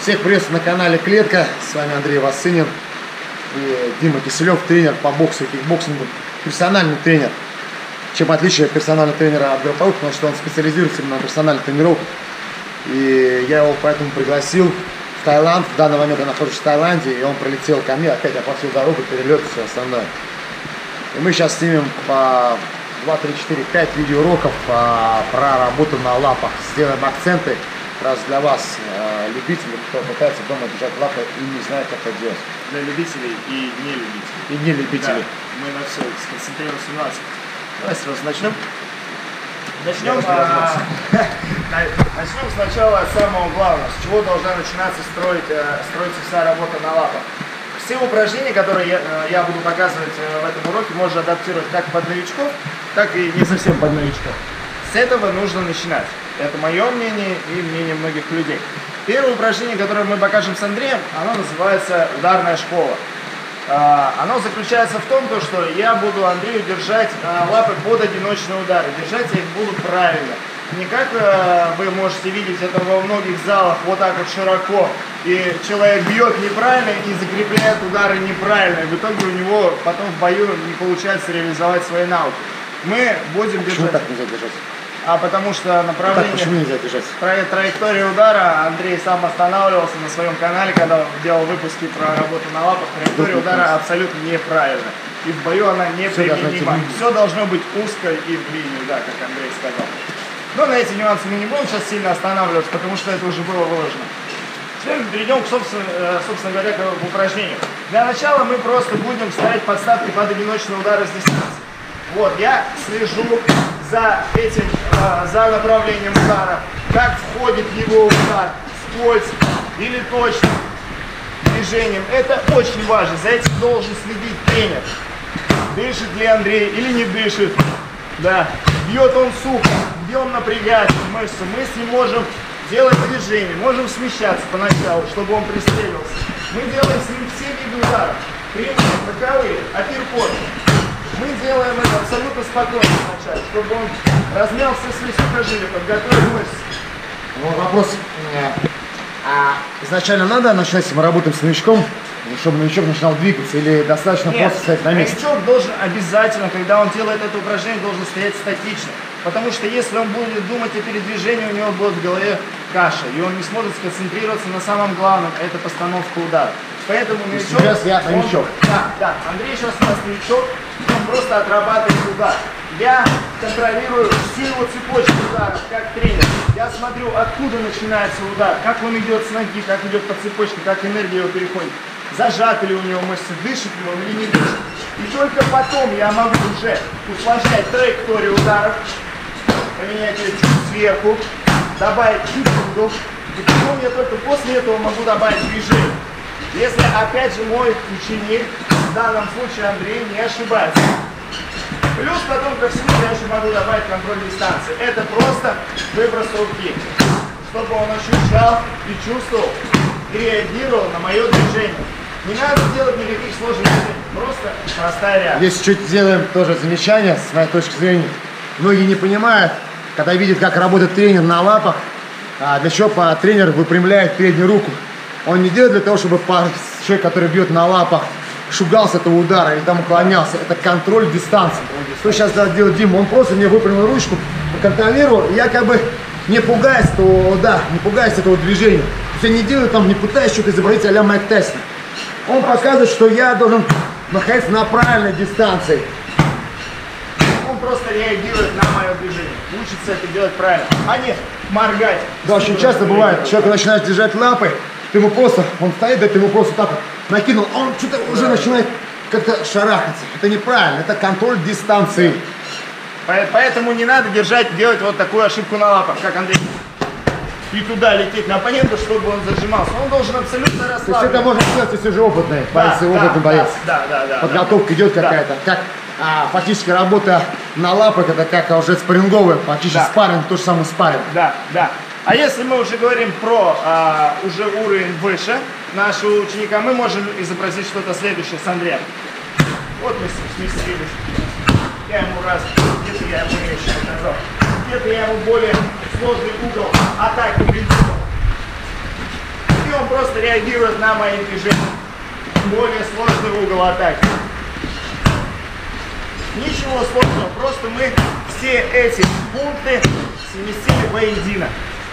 Всех приветствую на канале Клетка. С вами Андрей Васынин и Дима Киселев, тренер по боксу и кикбоксингу, персональный тренер. Чем отличие персонального тренера от групповых, потому что он специализируется именно на персональных тренировках. И я его поэтому пригласил в Таиланд. В данный момент я нахожусь в Таиланде, и он прилетел ко мне, опять оплатил дорогу, перелет, все остальное. И мы сейчас снимем по 2, 3, 4, 5 видеоуроков про работу на лапах. Сделаем акценты раз для вас, любителей, кто пытается дома держать лапы и не знает, как это делать. Для любителей и не любителей. И не любителей. Да, мы на все сконцентрируемся на нас. Давай сразу начнем. Начнем сначала с самого главного, с чего должна начинаться строиться вся работа на лапах. Все упражнения, которые я буду показывать в этом уроке, можно адаптировать как под новичков, так и не совсем под новичков. С этого нужно начинать. Это мое мнение и мнение многих людей. Первое упражнение, которое мы покажем с Андреем, оно называется ударная школа. Оно заключается в том, что я буду Андрею держать лапы под одиночные удары. Держать я их буду правильно. Не как вы можете видеть это во многих залах, вот так вот широко. И человек бьет неправильно и закрепляет удары неправильно. И в итоге у него потом в бою не получается реализовать свои навыки. Мы будем держать. Почему так нельзя держать? Потому что направление, почему нельзя держать? Траектория удара, Андрей сам останавливался на своем канале, когда делал выпуски про работу на лапах. Траектория удара абсолютно неправильно. И в бою она не применима. Все должно быть узко и в линию, да, как Андрей сказал. Но на эти нюансы мы не будем сейчас сильно останавливаться, потому что это уже было выложено. Теперь перейдем, собственно говоря, к упражнению. Для начала мы просто будем ставить подставки под одиночные удары с дистанции. Вот, я слежу за этим, за направлением удара, как входит его удар, скользь или точно движением. Это очень важно, за этим должен следить тренер. Дышит ли Андрей или не дышит, да, бьет он сухо, где он напрягает мышцы. Мы с ним можем делать движение, можем смещаться поначалу, чтобы он пристреливался. Мы делаем с ним все виды ударов, прямые, боковые, апперкоты. Мы делаем это абсолютно спокойно вначале, чтобы он размял все свои сухожилия, подготовил мышцы. Вопрос. Изначально надо начинать, если мы работаем с новичком, чтобы новичок начинал двигаться, или достаточно просто стоять на месте? Новичок должен обязательно, когда он делает это упражнение, должен стоять статично. Потому что если он будет думать о передвижении, у него будет в голове каша, и он не сможет сконцентрироваться на самом главном, это постановка удара. Поэтому новичок... Сейчас я новичок. Да, Андрей сейчас у нас новичок, он просто отрабатывает удар. Я контролирую всю его цепочку ударов, как тренер. Я смотрю, откуда начинается удар, как он идет с ноги, как идет по цепочке, как энергия его переходит. Зажаты ли у него мышцы, дышит ли он или не дышит. И только потом я могу уже усложнять траекторию ударов, поменять ее чуть сверху, добавить чуть угол. И потом я только после этого могу добавить движение. Если опять же мой ученик, в данном случае Андрей, не ошибается. Плюс потом ко всему я еще могу добавить контроль дистанции. Это просто выброс руки, чтобы он ощущал и чувствовал, и реагировал на мое движение. Не надо делать никаких сложных движений, просто простая реакция. Здесь чуть сделаем тоже замечание, с моей точки зрения. Многие не понимают, когда видят, как работает тренер на лапах, для чего тренер выпрямляет переднюю руку. Он не делает для того, чтобы человек, который бьет на лапах, шугался этого удара или там уклонялся. Это контроль дистанции. Что сейчас делает Дима? Он просто мне выпрямил ручку, контролировал, и я как бы не пугаюсь этого, не пугаюсь этого движения. Я не делаю там, не пытаюсь что-то изобразить а-ля Майк Тайсон. Он показывает, что я должен находиться на правильной дистанции. Он просто реагирует на мое движение. Учится это делать правильно, а не моргать. Да, очень часто бывает, человек начинает держать лапы, ты ему просто, он стоит, да ты ему просто так вот накинул, он что-то уже начинает как-то шарахаться. Это неправильно, это контроль дистанции. Поэтому не надо делать вот такую ошибку на лапах, как Андрей. И туда лететь на оппонента, чтобы он зажимался. Он должен абсолютно расслабиться. То есть это можно сделать, если уже опытный боец, опытный боец. Да. Подготовка идет какая-то. Как фактически работа на лапах, это как уже спарринговая, фактически спарринг, то же самое спарринг. Да. А если мы уже говорим про уже уровень выше нашего ученика, мы можем изобразить что-то следующее с Андреем. Вот мы сместились. Я ему раз, где-то я ему меньше показал. Где-то я ему более сложный угол атаки придумал. И и он просто реагирует на мои движения. Более сложный угол атаки. Ничего сложного, просто мы все эти пункты совместили воедино.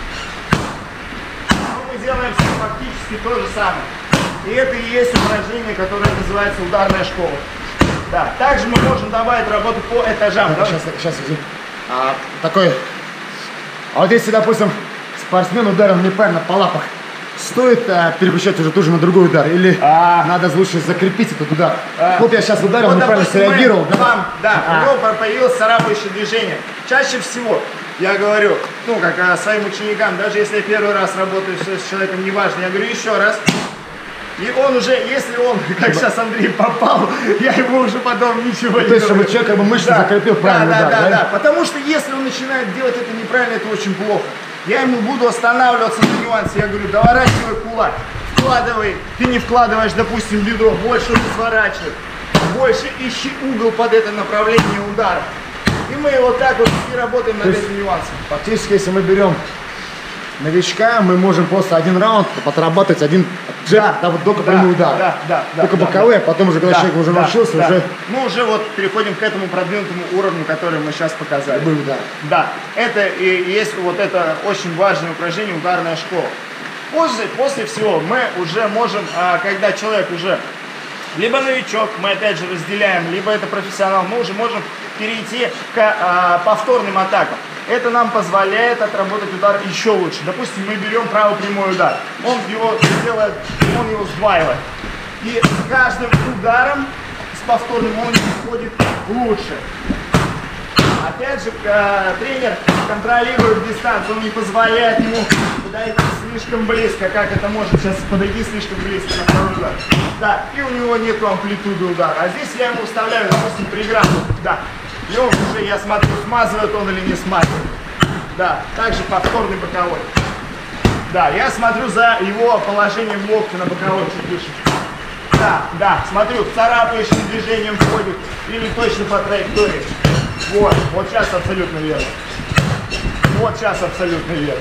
Но мы делаем фактически то же самое. И это и есть упражнение, которое называется ударная школа. Да, также мы можем добавить работу по этажам. Сейчас, такой. А вот если, допустим, спортсмен ударил неправильно по лапах, стоит переключать уже тоже на другой удар? Или надо лучше закрепить этот удар? Вот я сейчас ударил, вот, неправильно среагировал. У него появилось царапающее движение. Чаще всего я говорю, ну, как своим ученикам, даже если я первый раз работаю с человеком, неважно, я говорю еще раз. И он уже, если он, как сейчас Андрей, попал, я ему уже потом ничего не говорю. То есть, чтобы человек как бы мышцы закрепил правильно удар, да. Потому что если он начинает делать это неправильно, это очень плохо. Я ему буду останавливаться на нюансе. Я говорю, доворачивай кулак, вкладывай. Ты не вкладываешь, допустим, бедро, больше не сворачивай. Больше ищи угол под это направление удара. И мы вот так вот и работаем над этим нюансом. Фактически, если мы берем новичка, мы можем просто один раунд отрабатывать один джеб, вот только прямой удар. Только боковые, а потом уже, когда человек уже научился, уже... Мы уже вот переходим к этому продвинутому уровню, который мы сейчас показали. Да, это и есть вот это очень важное упражнение, ударная школа. После всего мы уже можем, когда человек уже либо новичок, мы опять же разделяем, либо это профессионал, мы уже можем перейти к повторным атакам. Это нам позволяет отработать удар еще лучше. Допустим, мы берем правый прямой удар. Он его делает, он его сдваивает. И с каждым ударом, с повторным, он входит лучше. Опять же, тренер контролирует дистанцию, он не позволяет ему подойти слишком близко, как это может сейчас подойти слишком близко на второй удар. Да, и у него нет амплитуды удара. А здесь я ему вставляю, допустим, преграду. Да. И он уже, я смотрю, смазывает он или не смазывает. Да, также повторный боковой. Да, я смотрю за его положением локтя на боковой чуть выше. Да, смотрю, царапающим движением входит или точно по траектории. Вот сейчас абсолютно верно. Вот сейчас абсолютно верно.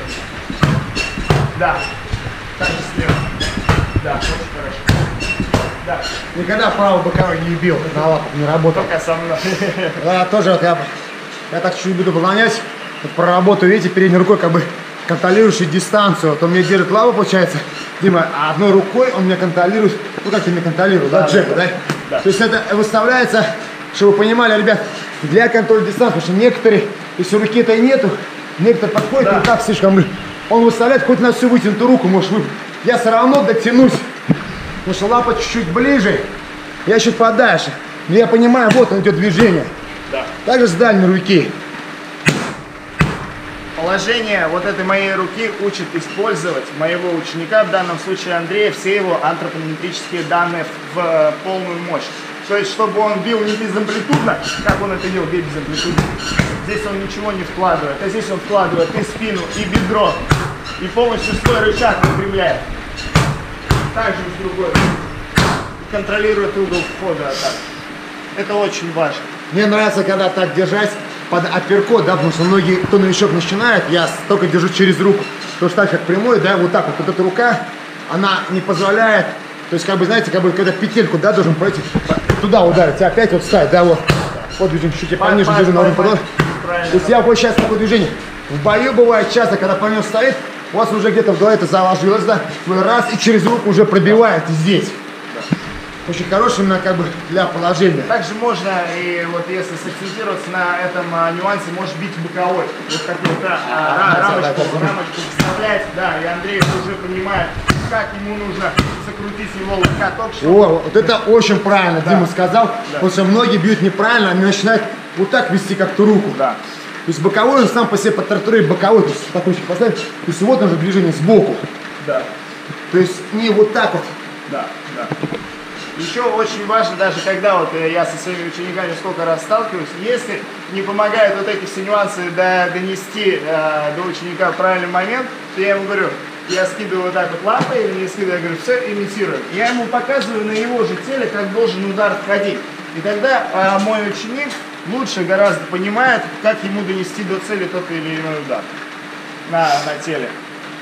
Да, также слева. Да, очень хорошо. Да. Никогда правый боковой не бил, на лапах не работал. Только со мной. Да, тоже вот я так чуть-чуть буду выполнять. Вот проработаю, видите, передней рукой как бы контролирующий дистанцию. Вот он мне держит лапу, получается, Дима, а одной рукой он меня контролирует. Ну как ты меня контролируешь, да, джеб, да? То есть это выставляется, чтобы вы понимали, ребят, для контроля дистанции, потому что некоторые, если руки-то и нету, некоторые подходят, и так слишком, он выставляет хоть на всю вытянутую руку, может вы. Я все равно дотянусь. Потому что лапа чуть-чуть ближе, я чуть подальше. Но я понимаю, вот он идет движение. Да. Также с дальней руки. Положение вот этой моей руки учит использовать моего ученика, в данном случае Андрея, все его антропометрические данные в полную мощь. То есть, чтобы он бил не безамплитудно, как он это делал, бей безамплитудно. Здесь он ничего не вкладывает, а здесь он вкладывает и спину, и бедро, и полностью свой рычаг выпрямляет. Также с другой. Контролирует угол входа атаки. Это очень важно. Мне нравится, когда так держать под апперкот, да, потому что многие, кто новичок начинает, я только держу через руку. Потому что так, как прямой, да, вот так вот эта рука, она не позволяет, то есть, как бы, знаете, как бы, когда петельку, да, должен пройти, туда ударить, и опять вот встать, да, вот. Вот движение, чуть-чуть пониже, движение на уровень подложи. То есть, я вот сейчас такое движение. В бою бывает часто, когда по нему стоит, у вас уже где-то в голове это заложилось, да, раз, и через руку уже пробивает здесь. Очень хороший именно как бы для положения. Также можно, и вот если сакцентироваться на этом нюансе, может бить боковой. Вот какую-то рамочку вставлять, да, и Андрей уже понимает, как ему нужно закрутить его локоток. О, вот это очень правильно, да. Дима сказал, потому что многие бьют неправильно, они начинают вот так вести как-то руку. Да. То есть боковой он сам по себе по траектории боковой, то есть такой поставить, то есть вот он же движение сбоку. Да. То есть не вот так вот. Да, да. Еще очень важно, даже когда вот я со своими учениками сколько раз сталкиваюсь, если не помогают вот эти все нюансы донести до ученика в правильный момент, то я ему говорю, я скидываю вот так вот лапой или не скидываю, я говорю, все, имитирую. Я ему показываю на его же теле, как должен удар входить. И тогда мой ученик лучше гораздо понимает, как ему донести до цели тот или иной удар на теле.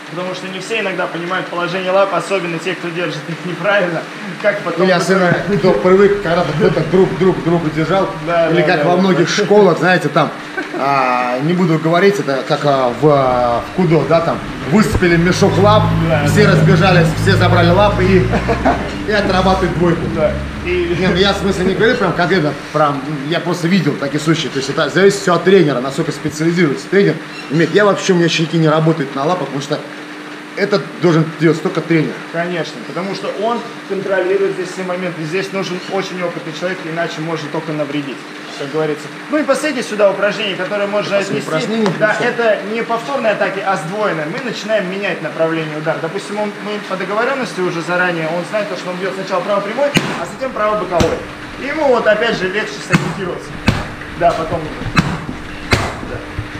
Потому что не все иногда понимают положение лап, особенно те, кто держит их неправильно. Как потом... Или особенно, кто привык, когда-то кто-то друг другу держал. Да, или как во многих школах, знаете, там, не буду говорить, это как в кудо, да, там, высыпали мешок лап, все разбежались, все забрали лапы и отрабатывают двойку. Да. Нет, я в смысле не говорю прям конкретно, я просто видел такие случаи. То есть это зависит все от тренера, насколько специализируется тренер. Я вообще, у меня щенки не работают на лапах, потому что это должен делать только тренер. Конечно, потому что он контролирует здесь все моменты. Здесь нужен очень опытный человек, иначе можно только навредить, как говорится. Ну и последнее сюда упражнение, которое можно отнести. Да, это не повторные атаки, а сдвоенные. Мы начинаем менять направление удара. Допустим, мы по договоренности уже заранее, он знает, что он бьет сначала правый прямой, а затем правый боковой. И ему вот опять же легче сориентироваться. Да, потом. Да.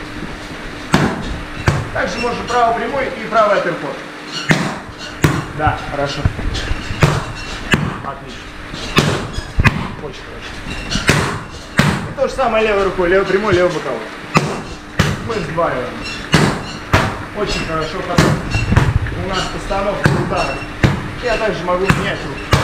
Также можно правый прямой и правый апперкот. Да, хорошо. Отлично. Очень хорошо. И то же самое левой рукой. Левый прямой, левый боковой. Мы сдваиваем. Очень хорошо. Потом у нас постановка удара. Я также могу менять руку.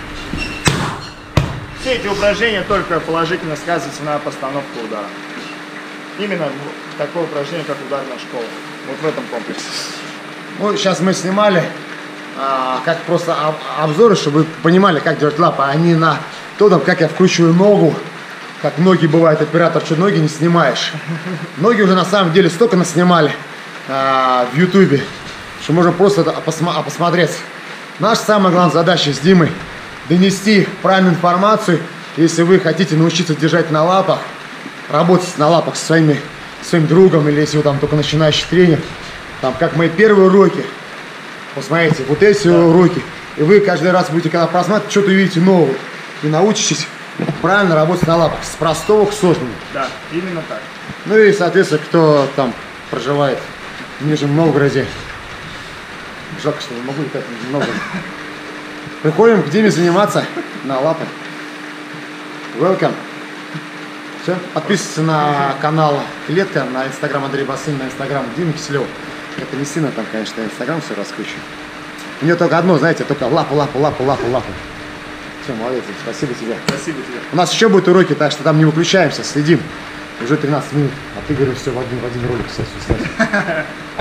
Все эти упражнения только положительно сказываются на постановку удара. Именно такое упражнение, как ударная школа. Вот в этом комплексе. Ну, сейчас мы снимали как просто обзоры, чтобы вы понимали, как делать лапы, а не на то, там, как я вкручиваю ногу, как многие бывают оператор, что ноги не снимаешь. Ноги уже на самом деле столько наснимали в ютубе, что можно просто посмотреть. Наша самая главная задача с Димой донести правильную информацию. Если вы хотите научиться держать на лапах, работать на лапах со своим другом, или если вы там только начинающий тренер, там как мои первые уроки, посмотрите, вот эти уроки, и вы каждый раз будете, когда просматривать, что-то увидите новое, и научитесь правильно работать на лапах, с простого к сложному. Да, именно так. Ну и, соответственно, кто там проживает в Нижнем Новгороде, жалко, что не могу летать в Нижнем Новгороде, приходим к Диме заниматься на лапы. Welcome. Все, подписывайтесь на канал Клетка, на инстаграм Андрей Басынин, на инстаграм Дима Киселев. Это не сильно там, конечно, инстаграм все раскручу. У нее только одно, знаете, только лапу. Все, молодец, спасибо тебе. Спасибо тебе. У нас еще будут уроки, так что там не выключаемся, следим. Уже 13 минут, а ты говоришь, все в один ролик все.